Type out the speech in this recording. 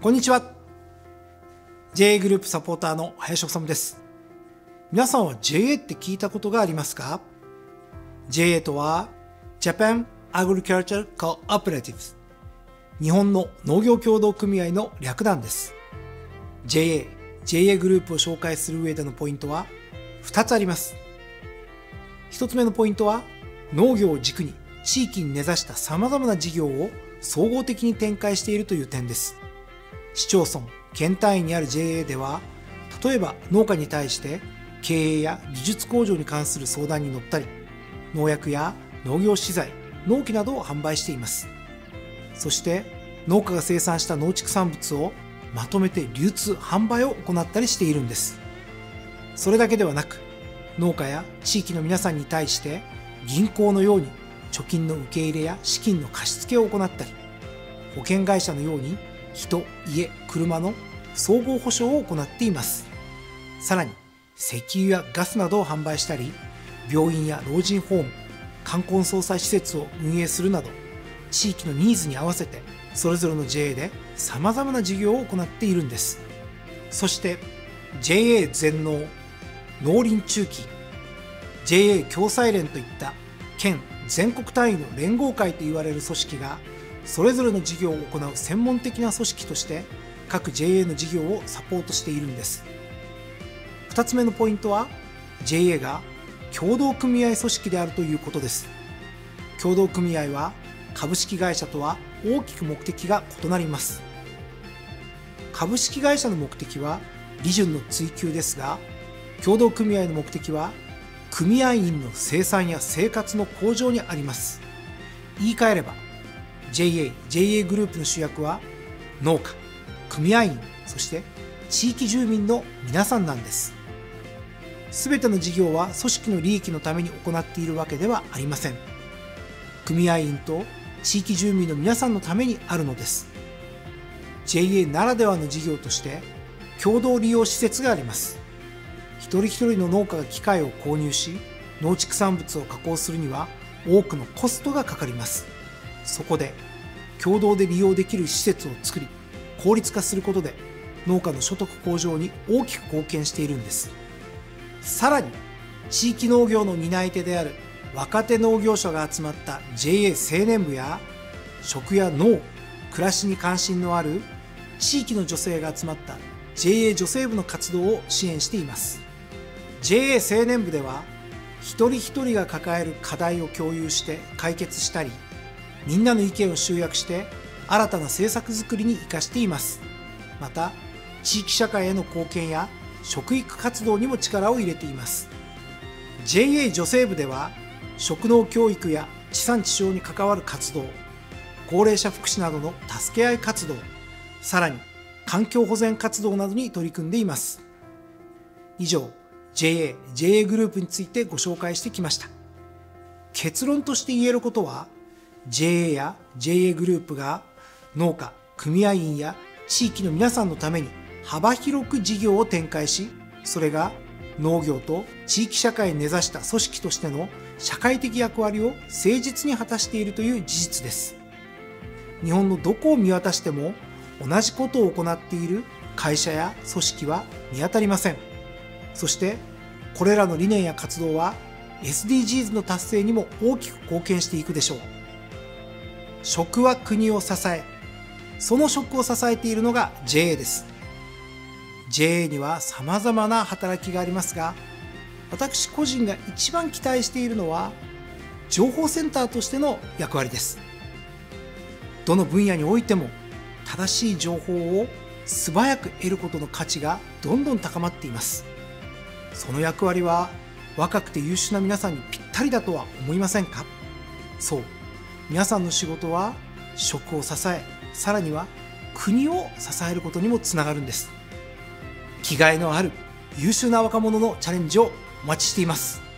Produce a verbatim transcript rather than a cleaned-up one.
こんにちは。 ジェーエー グループサポーターの林修です。皆さんは ジェーエー って聞いたことがありますか？ ジェーエー とは Japan Agricultural Cooperatives、 日本の農業協同組合の略なんです。 ジェーエー、ジェーエー グループを紹介する上でのポイントはふたつあります。ひとつめのポイントは、農業を軸に地域に根ざした様々な事業を総合的に展開しているという点です。市町村、県単位にある ジェーエー では、例えば農家に対して経営や技術向上に関する相談に乗ったり、農薬や農業資材、農機などを販売しています。そして農家が生産した農畜産物をまとめて流通・販売を行ったりしているんです。それだけではなく、農家や地域の皆さんに対して銀行のように貯金の受け入れや資金の貸し付けを行ったり、保険会社のように人、家、車の総合保証を行っています。さらに石油やガスなどを販売したり、病院や老人ホーム、冠婚葬祭施設を運営するなど、地域のニーズに合わせてそれぞれの ジェーエー で様々な事業を行っているんです。そして ジェーエー 全農、農林中金、ジェーエー 共済連といった県全国単位の連合会といわれる組織が、それぞれの事業を行う専門的な組織として各 ジェーエー の事業をサポートしているんです。ふたつめのポイントは、 ジェーエー が協同組合組織であるということです。協同組合は株式会社とは大きく目的が異なります。株式会社の目的は利潤の追求ですが、協同組合の目的は組合員の生産や生活の向上にあります。言い換えれば ジェーエー、ジェーエー グループの主役は農家、組合員、そして地域住民の皆さんなんです。すべての事業は組織の利益のために行っているわけではありません。組合員と地域住民の皆さんのためにあるのです。 ジェーエー ならではの事業として共同利用施設があります。一人一人の農家が機械を購入し、農畜産物を加工するには多くのコストがかかります。そこで共同で利用できる施設を作り、効率化することで農家の所得向上に大きく貢献しているんです。さらに地域農業の担い手である若手農業者が集まった ジェーエー 青年部や、食や農、暮らしに関心のある地域の女性が集まった ジェーエー 女性部の活動を支援しています。 ジェーエー 青年部では、一人一人が抱える課題を共有して解決したり、みんなの意見を集約して新たな政策づくりに生かしています。また地域社会への貢献や食育活動にも力を入れています。 ジェーエー 女性部では、食農教育や地産地消に関わる活動、高齢者福祉などの助け合い活動、さらに環境保全活動などに取り組んでいます。以上、 ジェーエー、ジェーエー グループについてご紹介してきました。結論として言えることは、 ジェーエー や ジェーエー グループが農家、組合員や地域の皆さんのために幅広く事業を展開し、それが農業と地域社会に根ざした組織としての社会的役割を誠実に果たしているという事実です。日本のどこを見渡しても同じことを行っている会社や組織は見当たりません。そしてこれらの理念や活動は エスディージーズ の達成にも大きく貢献していくでしょう。食は国を支え、その食を支えているのが ジェーエー です。ジェーエー には様々な働きがありますが、私個人が一番期待しているのは情報センターとしての役割です。どの分野においても正しい情報を素早く得ることの価値がどんどん高まっています。その役割は若くて優秀な皆さんにぴったりだとは思いませんか？そう、皆さんの仕事は食を支え、さらには国を支えることにもつながるんです。気概のある優秀な若者のチャレンジをお待ちしています。